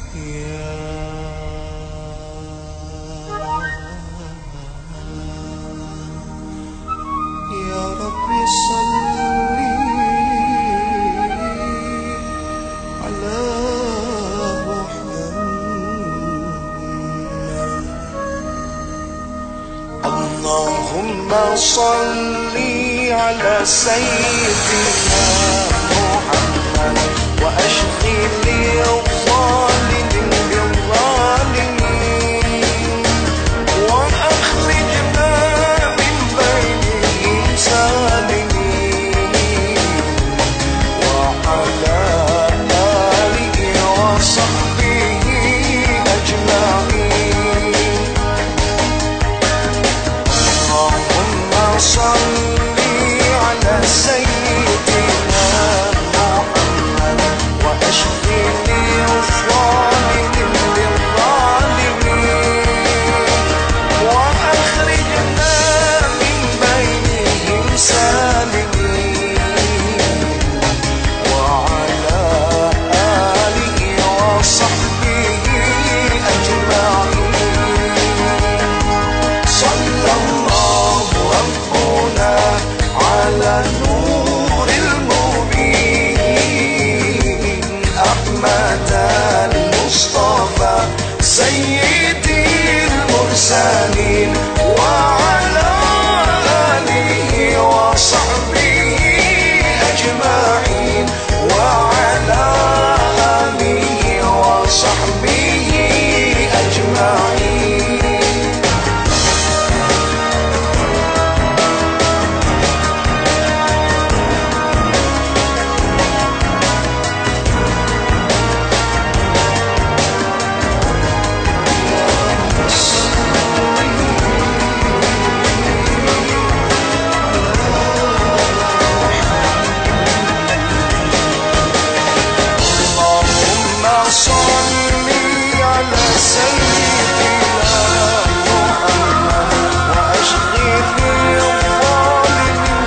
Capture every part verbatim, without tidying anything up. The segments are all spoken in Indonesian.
Ya Rabbi salli ala Muhammad. Allahumma salli ala sayyidina Muhammad wa ashghil al-zalimin bil-zalimin wa akhrijna min bainihim salimin wa ala alihi wa sahbihi ajma'in. Allahumma salli ala sayyidina Muhammad wa ashghil al-zalimin bil-zalimin wa akhrijna min bainihim salimin wa ala alihi wa sahbihi ajma'in. Sallallahu rabbuna ala nuril mubin Ahmad al-Mustafa sayyidil mursalin wa ala alihi wa sahbihi ajma'in wa ala alihi wa sahbihi ajma'in. Allahumma salli ala sayyidina Muhammad wa ashghil al-zalimin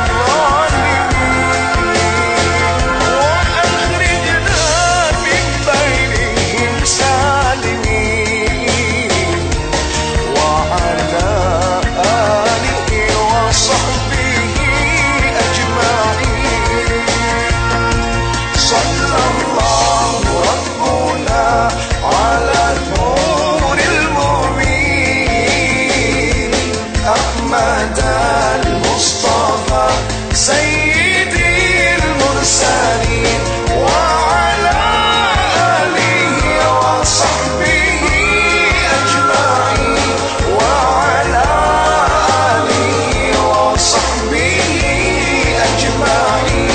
bil-zalimin wa akhrijna min bainihim salimin wa ala alihi wa sahbihi ajma'in. Sallallahu rabbuna ala nuril mubin Ahmad al-Mustafa sayyidil mursalin wa ala alihi wa sahbihi ajma'in wa ala alihi wa sahbihi ajma'in.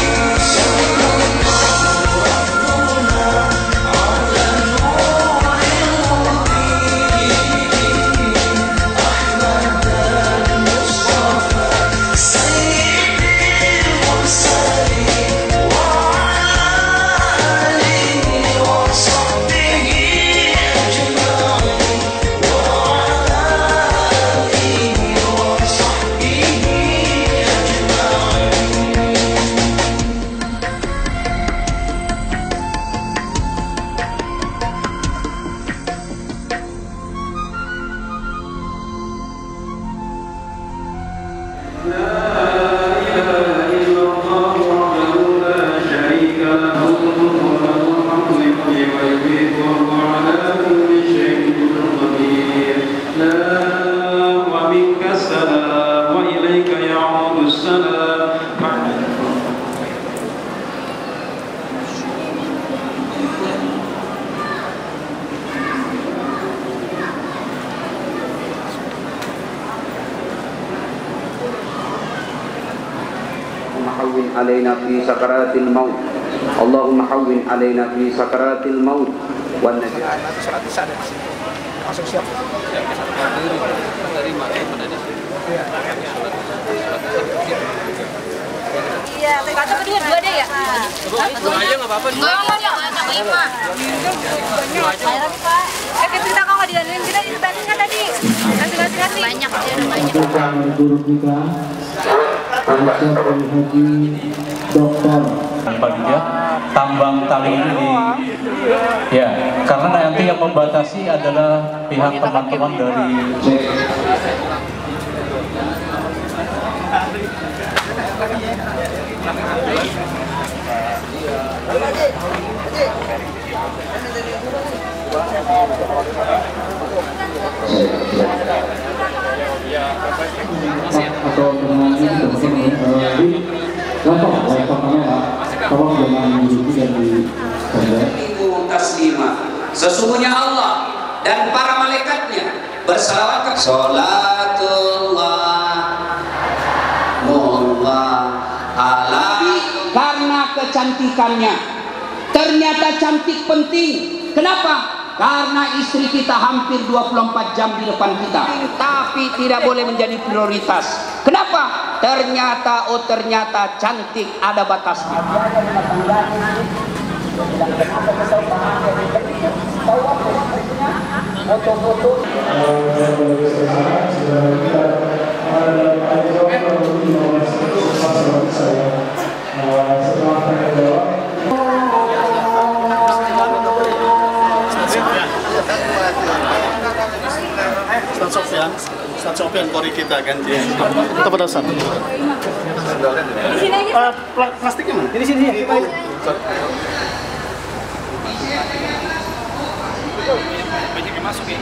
hawwin alaina fi sakaratil maut. Allahumma hawwin alaina fi sakaratil maut wan najat. Langsung siap. Iya, satu berdua dua deh ya. Dua aja nggak apa-apa. Enggak, enggak, enggak, lima. Pak. Eh, kita kok nggak didandanin, kita didandanin kan tadi. Kasih-kasih banyak, banyak. Untuk guru kita, Profesor Haji Doktor Panitia tambang tali ini di, ya, karena nanti yang membatasi adalah pihak teman-teman dari atau dengan ini teman-teman di laptop laptop kamera tolong jangan menunjuki dan di taslima. Sesungguhnya Allah dan para malaikatnya bersalawat kepada Salatullah mullah ala. Karena kecantikannya ternyata cantik penting. Kenapa? Karena istri kita hampir dua puluh empat jam di depan kita, tapi tidak boleh menjadi prioritas. Kenapa? Ternyata, oh ternyata cantik ada batasnya. Ustaz Sofyan, Ustaz Sofyan kori kita ganti. Kita pada Ustaz. Di sini aja. Uh, plastiknya mana? Ini sini. Ini. Banyak yang masuk ya.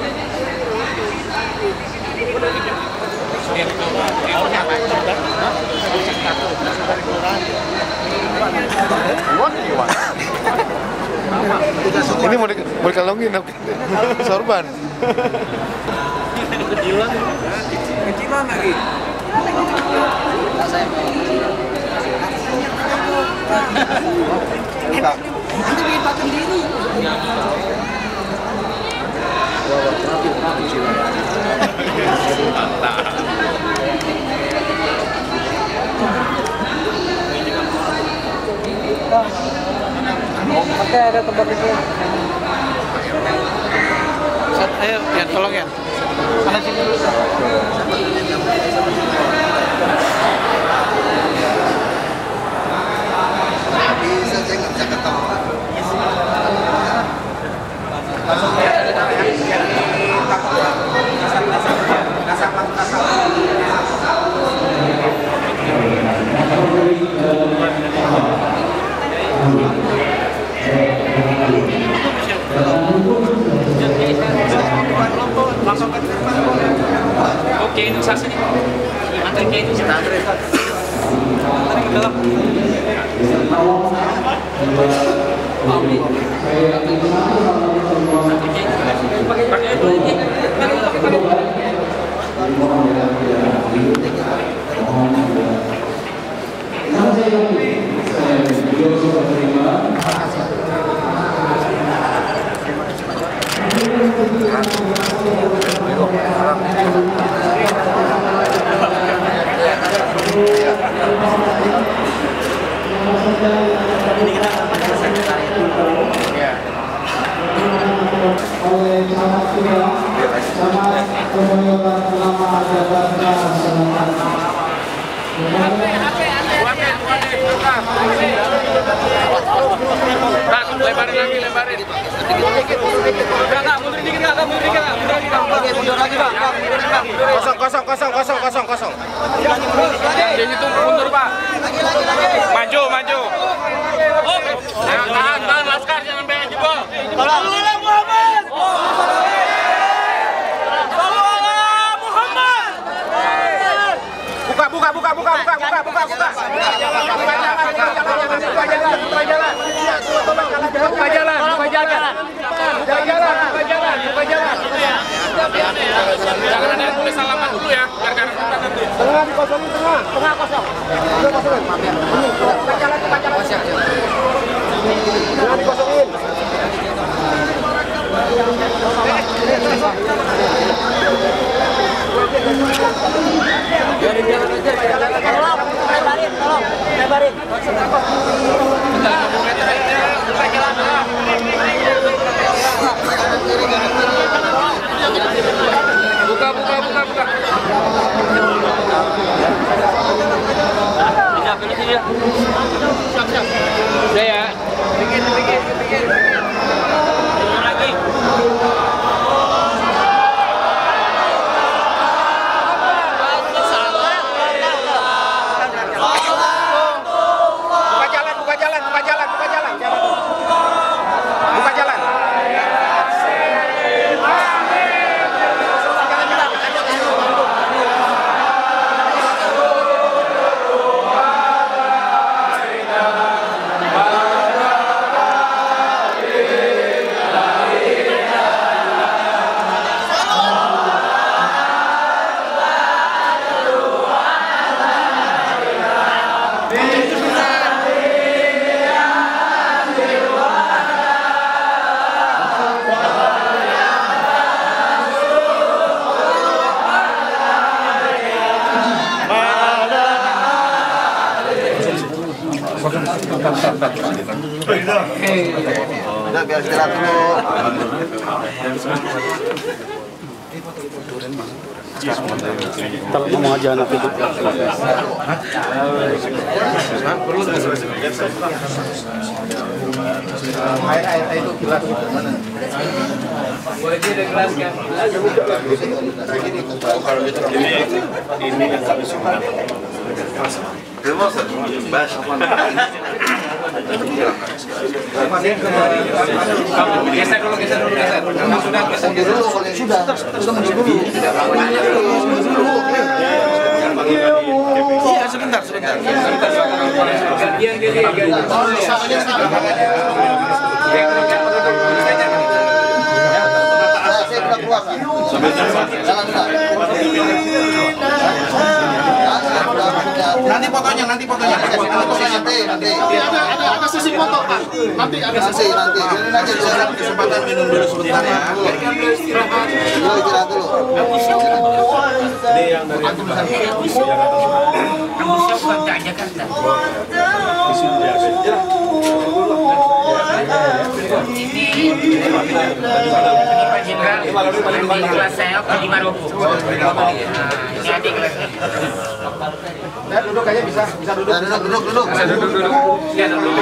Ini mau di, mau dikalungin sorban. Kecilan, kecilan lagi. Nanti bikin patung diri. Oke, ada tempat itu. Ayo, ya tolong ya. Mana sini? Bisa saya nggak bisa ketawa. Oke, itu saksi nih. Antri ke itu kita antri. Antri ke dalam. Pakai pakai itu aja. oleh camat kita, camat Kemoyokan Lama Jakarta Selatan. Pak, lebarin lagi, lebarin. Enggak, mundur dikit, enggak, mundur dikit, mundur dikit. Mundur lagi, Pak. Kosong, kosong, kosong, kosong, kosong, kosong. Jadi itu mundur, Pak. Maju, maju. Oh, tahan, tahan, laskar, jangan pengen jebol. Tolong. Muhammad. Buka, buka, buka, buka, buka, buka, buka, buka. Buka jalan, buka jalan, buka jalan, buka jalan. Buka jalan, buka jalan. Buka jalan, buka jalan, buka jalan. Jangan ada yang boleh salaman dulu ya, biar gak ada nanti. Tengah dikosongin, tengah. Tengah kosong. Tengah kosongin. Buka jalan, buka jalan. Tengah dikosongin. Biarin jalan aja, jalan aja. Tolong, lebarin, tolong, lebarin. Bentar, dua meter aja, buka jalan. Buka, buka, buka, buka. Siap, ini sini ya. Siap, siap. Udah ya. Udah biar istirahat dulu. Kalau ngomong aja anak itu. Air air itu gelas mana? Boleh dia gelas kan? Kalau itu ini ini yang kami suka. Bas. Geser dulu, geser dulu, geser. Sudah, geser dulu. Sudah, sudah maju dulu. Iya, sebentar, sebentar. Gantian, gantian, gantian. Saya sudah keluar. Jangan enggak. Nanti fotonya, nanti fotonya. Nanti, nanti. Ada ada ada sesi foto, Pak. Nanti ada Nanti, nanti. Biarin aja saya kesempatan minum dulu sebentar ya. Dulu istirahat dulu. Ini yang dari Nah, duduk aja bisa, bisa duduk. Duduk, duduk, duduk. Bisa duduk, duduk. Ya, duduk.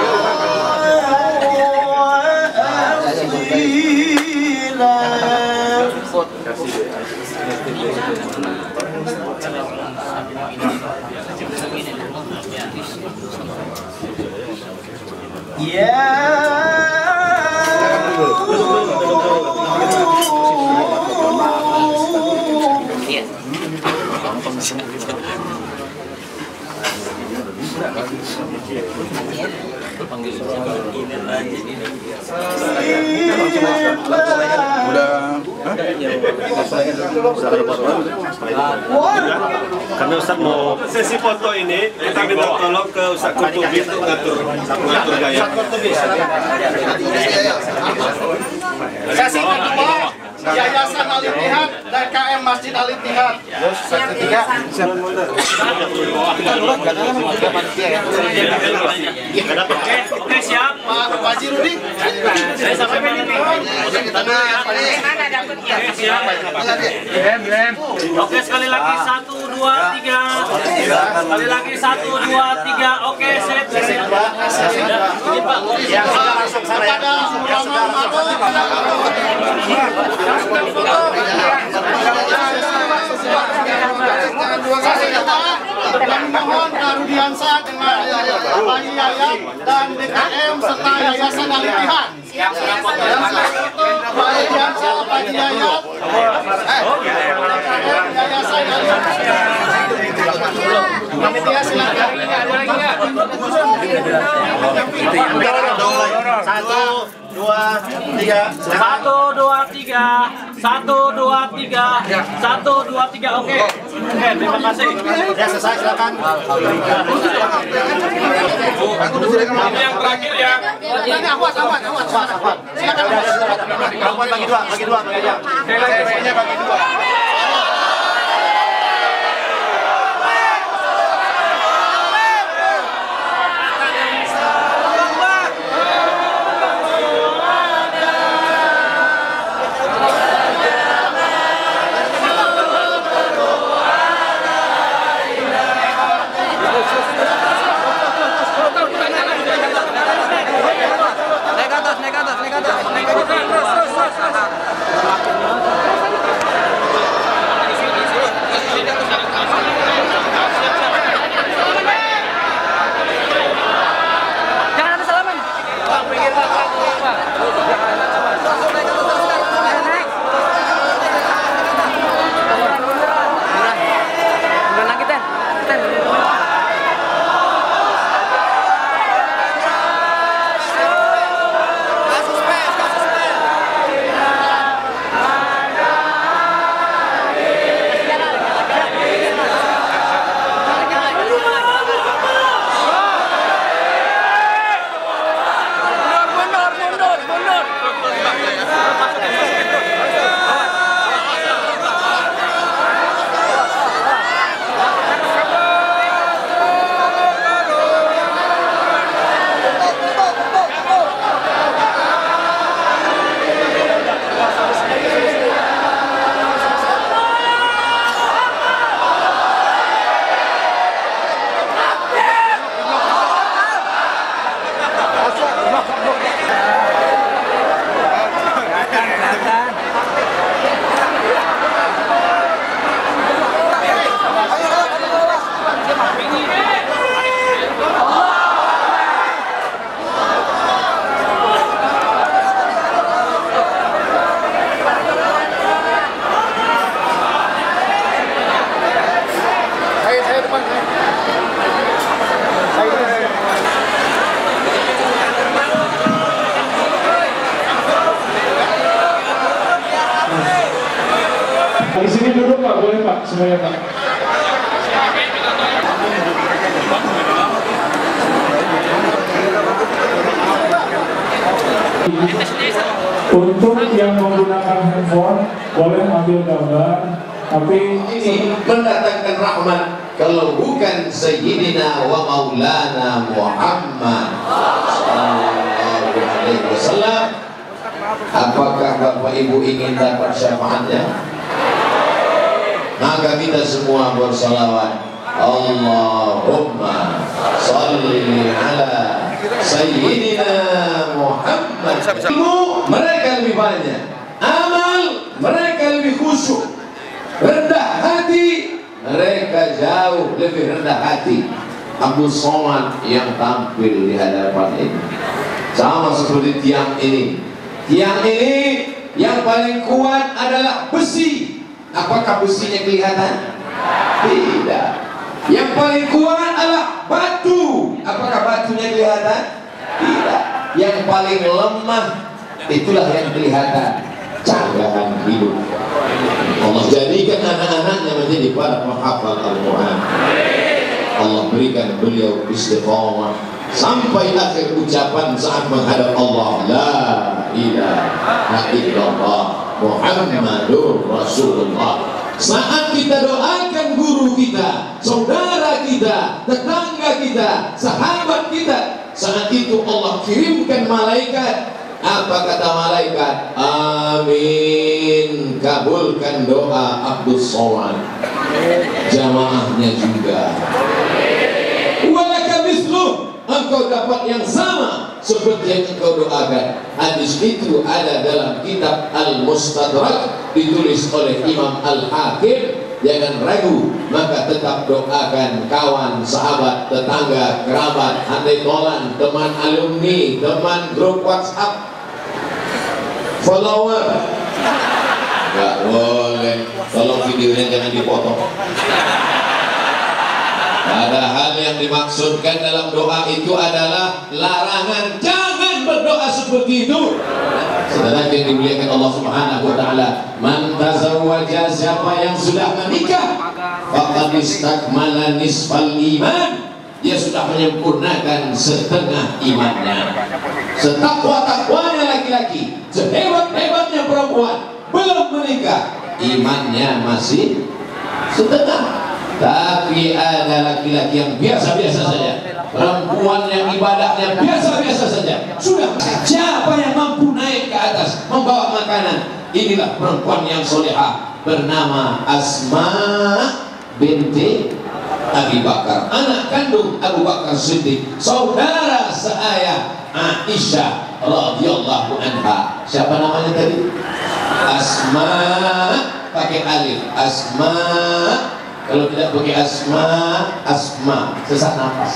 Karena Ustaz mau sesi foto ini, kita minta tolong ke Ustaz Kurtubi itu ngatur ngatur gaya. Sesi kedua, Yayasan Al-Ittihad dan K M Masjid Al-Ittihad. Sesi tiga. Oke, siap. Pak Haji Rudi. Saya sampaikan ini. Kita dulu ya. Oke, siap. Oke, sekali lagi satu, dua, tiga. Sekali lagi satu, dua, tiga. Oke, sip. Yang sudah masuk sana ya. Dan mohon Karudiansa dengan Pak Yayat dan D K M serta Yayasan Al-Ittihad. Pak Yayat, Pak Yayat, Yayasan Al-Ittihad. Panitia silakan. Ada lagi nggak? Satu, dua, tiga. Satu, dua, tiga. Satu, dua, tiga. Satu, dua, tiga. Oke. Oke, terima kasih. Ya, selesai silakan. Ini yang terakhir ya. Ini awas, awas, awas, awas. Silakan. Perempuan bagi dua, bagi dua, bagi dua. Ceweknya bagi dua. Kasus pes, Pak, semuanya Pak. Untuk yang menggunakan handphone boleh ambil gambar, tapi ini mendatangkan rahmat. Kalau bukan Sayyidina wa Maulana Muhammad sallallahu alaihi wasallam, apakah Bapak Ibu ingin dapat syafaatnya? Maka kita semua bersalawat, Allahumma salli ala Sayyidina Muhammad. Ilmu mereka lebih banyak, amal mereka lebih khusyuk, rendah hati mereka jauh lebih rendah hati. Abdul Somad yang tampil di hadapan ini sama seperti tiang ini. Tiang ini yang paling kuat adalah besi. Apakah besinya kelihatan? Tidak. Yang paling kuat adalah batu. Apakah batunya kelihatan? Tidak. Yang paling lemah itulah yang kelihatan, canggahan hidup. Allah jadikan anak-anaknya menjadi para penghafal Al-Quran. Allah berikan beliau istiqamah sampai akhir ucapan saat menghadap Allah, la ilaha illallah Muhammadur Rasulullah. Saat kita doakan guru kita, saudara kita, tetangga kita, sahabat kita, saat itu Allah kirimkan malaikat. Apa kata malaikat? Amin, kabulkan doa Abdul Somad. Jamaahnya juga. Walaka misluh, engkau dapat yang sama seperti yang engkau doakan. Hadis itu ada dalam kitab Al-Mustadrak, ditulis oleh Imam Al-Hakim. Jangan ragu, maka tetap doakan kawan, sahabat, tetangga, kerabat, handai tolan, teman alumni, teman grup WhatsApp, follower. Gak boleh, tolong videonya jangan dipotong. Padahal yang dimaksudkan dalam doa itu adalah larangan, jangan berdoa seperti itu. Saudara yang dimuliakan Allah Subhanahu wa taala, man tazawwaja, siapa yang sudah menikah, faqad istakmala nisfal iman, dia sudah menyempurnakan setengah imannya. Setakwa-takwanya laki-laki, sehebat-hebatnya perempuan, belum menikah, imannya masih setengah. Tapi ada laki-laki yang biasa-biasa saja, perempuan yang ibadahnya biasa-biasa saja, sudah. Siapa yang mampu naik ke atas membawa makanan? Inilah perempuan yang solehah, bernama Asma binti Abi Bakar, anak kandung Abu Bakar Siddiq, saudara seayah Aisyah radhiyallahu anha. Siapa namanya tadi? Asma, pakai alif. Asma. Kalau tidak pakai asma, asma, sesak nafas.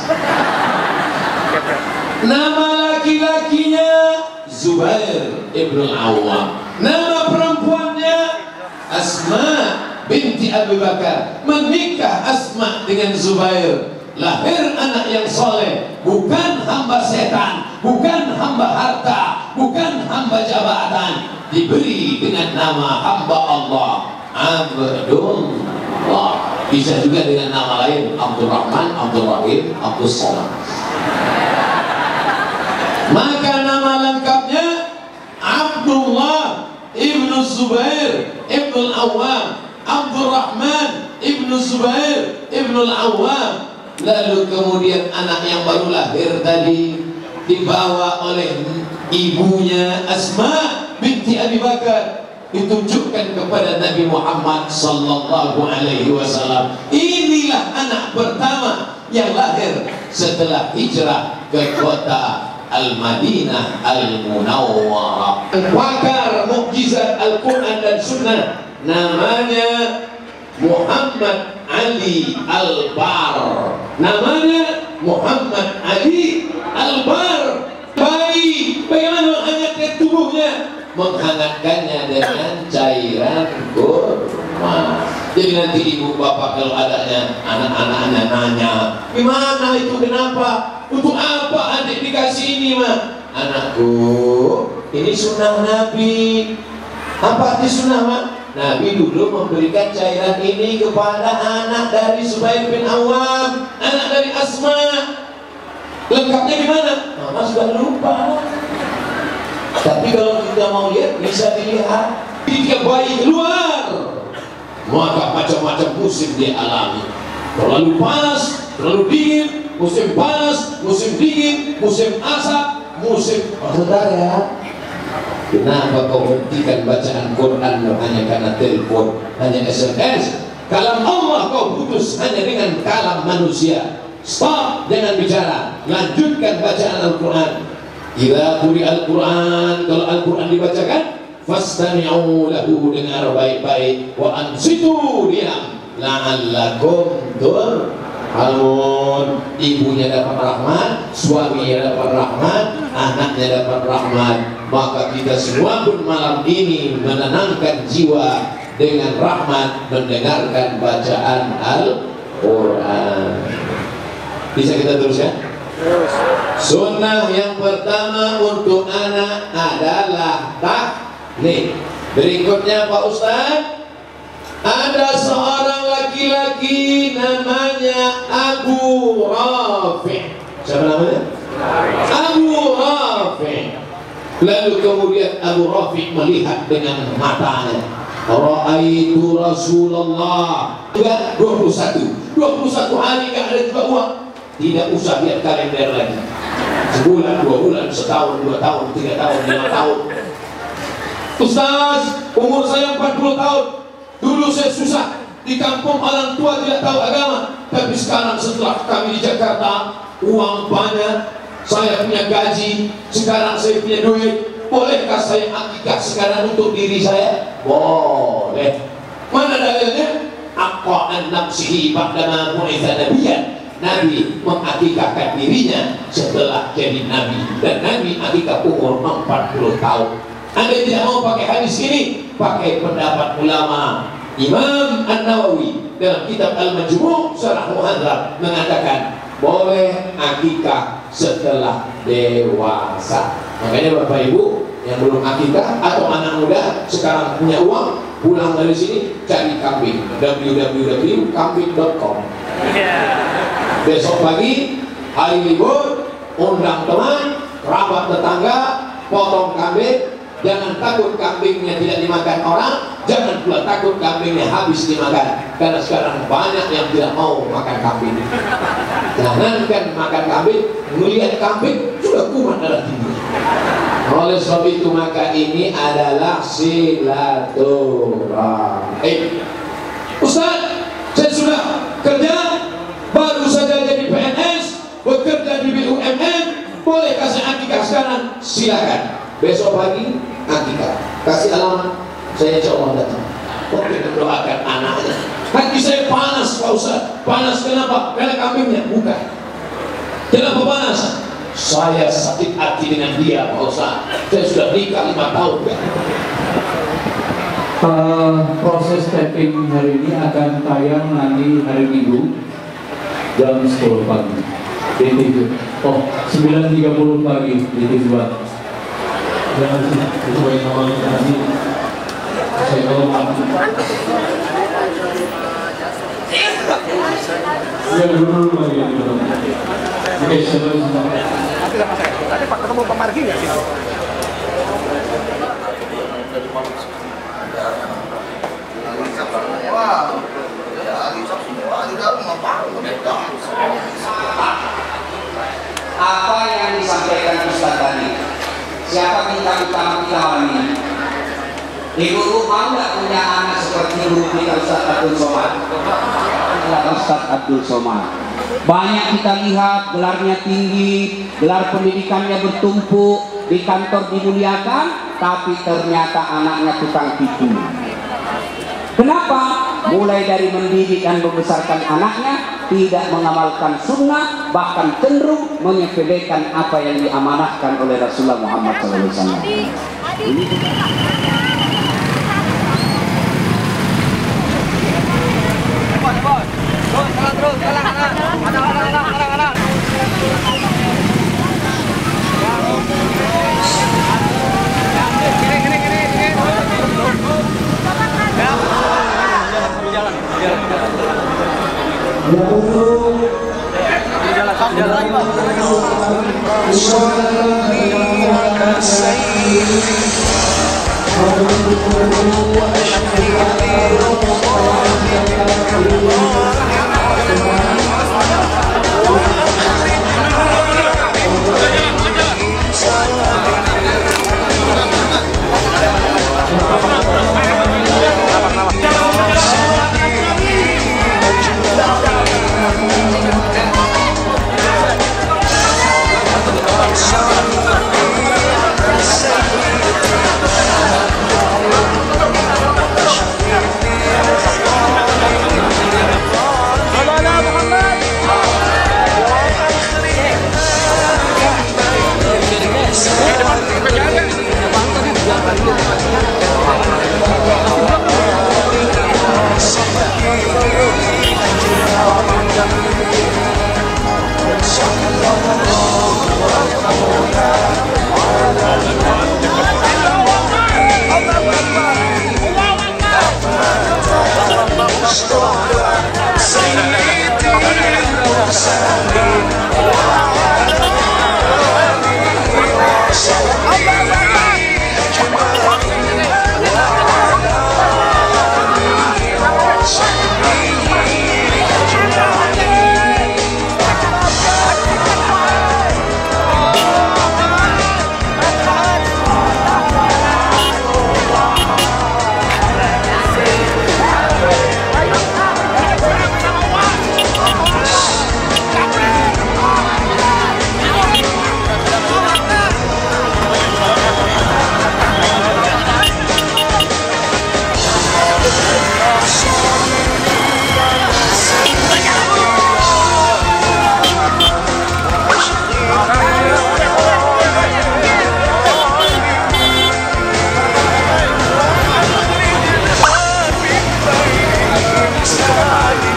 Nama laki-lakinya Zubair ibn Awam. Nama perempuannya Asma binti Abu Bakar. Menikah Asma dengan Zubair, lahir anak yang soleh, bukan hamba setan, bukan hamba harta, bukan hamba jabatan. Diberi dengan nama hamba Allah, Abdullah. Bisa juga dengan nama lain, Abdul Rahman, Abdul Rahim, Abdul Salam. Maka nama lengkapnya Abdullah ibnu Zubair ibnu Awam, Abdul Rahman ibnu Zubair ibnu Awam. Lalu kemudian anak yang baru lahir tadi dibawa oleh ibunya Asma binti Abi Bakar, ditunjukkan kepada Nabi Muhammad sallallahu alaihi wasallam. Inilah anak pertama yang lahir setelah hijrah ke kota Al-Madinah Al-Munawwarah. Pakar mukjizat Al-Quran dan Sunnah, namanya Muhammad Ali Al-Bar. Namanya Muhammad Ali Al-Bar. Bayi, bagaimana menghangatkan tubuhnya? Menghangatkannya dengan cairan kurma. Jadi nanti ibu bapak kalau adanya anak-anaknya nanya, gimana itu, kenapa, untuk apa adik dikasih ini mah? Anakku, ini sunnah Nabi. Apa arti sunnah mah? Nabi dulu memberikan cairan ini kepada anak dari Zubair bin Awam, anak dari Asma. Lengkapnya gimana? Mama sudah lupa. Tapi kalau kita mau lihat, bisa dilihat. Ketika bayi keluar, maka macam-macam musim dia alami. Terlalu panas, terlalu dingin, musim panas, musim dingin, musim asap, musim saudara. Kenapa kau hentikan bacaan Quran hanya karena telepon, hanya S M S? Kalam Allah kau putus hanya dengan kalam manusia. Stop, jangan bicara. Lanjutkan bacaan Al-Quran. Idza quri'a Al-Quran, kalau Al-Quran dibacakan, fastami'u lahu, dengar baik-baik, wa ansitu, diam, la'allakum turhamun. Ibunya dapat rahmat, suaminya dapat rahmat, anaknya dapat rahmat. Maka kita semua pun malam ini menenangkan jiwa dengan rahmat mendengarkan bacaan Al-Quran. Bisa kita teruskan? Sunnah yang pertama untuk anak adalah taklim. Berikutnya Pak Ustaz, ada seorang laki-laki namanya Abu Rafi. Siapa namanya? Abu Rafi. Lalu kemudian Abu Rafi melihat dengan matanya, Ra'aitu Rasulullah. dua puluh satu dua puluh satu hari gak ada juga uang. Tidak usah lihat kalender lagi. Sebulan, dua bulan, setahun, dua tahun, tiga tahun, lima tahun. Ustaz, umur saya empat puluh tahun. Dulu saya susah. Di kampung orang tua tidak tahu agama. Tapi sekarang setelah kami di Jakarta, uang banyak, saya punya gaji, sekarang saya punya duit. Bolehkah saya akikah sekarang untuk diri saya? Boleh. Mana dalilnya? Aqa'an nafsihi ba'dama bu'itha nabiyyan. Nabi mengakikahkan dirinya setelah jadi Nabi, dan Nabi akikah umur empat puluh tahun. Anda tidak mau pakai hadis ini, pakai pendapat ulama. Imam An-Nawawi dalam kitab Al-Majmu' Syarah Muhadzab mengatakan boleh akikah setelah dewasa. Makanya Bapak Ibu yang belum akikah atau anak muda sekarang punya uang, pulang dari sini cari kambing, w w w titik kambing titik com. Besok pagi hari libur, undang teman, kerabat tetangga, potong kambing. Jangan takut kambingnya tidak dimakan orang, jangan pula takut kambingnya habis dimakan, karena sekarang banyak yang tidak mau makan kambing. Jangankan makan kambing, melihat kambing sudah kumat darah tinggi. Oleh sebab itu maka ini adalah silaturahim. Ustaz, saya sudah kerja, baru saja jadi P N S, bekerja di B U M N, boleh kasih akikah sekarang? Silakan. Besok pagi akikah, kasih alamat, saya insya Allah datang. Oke, mendoakan anaknya. Hati saya panas Pak Ustaz. Panas kenapa? Karena kambingnya? Bukan. Kenapa panas? Saya sakit hati dengan dia Pak Ustaz. Saya sudah nikah lima tahun. Uh, proses taping hari ini akan tayang nanti hari Minggu jam sepuluh pagi di T V. Oh, sembilan tiga puluh pagi di T V. Jangan sesuai sama tadi. Saya kalau mampu. Ya dulu lagi. Oke, sebelum tadi Pak ketemu Pak Margi nggak sih? Wah, apa yang disampaikan Ustaz tadi? Siapa bintang utama kita hari ini? Ibu mau nggak punya anak seperti guru kita Ustaz Abdul Somad? Ustaz Abdul Somad. Banyak kita lihat gelarnya tinggi, gelar pendidikannya bertumpuk, di kantor dimuliakan, tapi ternyata anaknya tukang tipu. Kenapa? Mulai dari mendidik dan membesarkan anaknya, tidak mengamalkan sunnah, bahkan cenderung menyepelekan apa yang diamanahkan oleh Rasulullah Muhammad shallallahu alaihi wasallam. Ini Ya, Bye.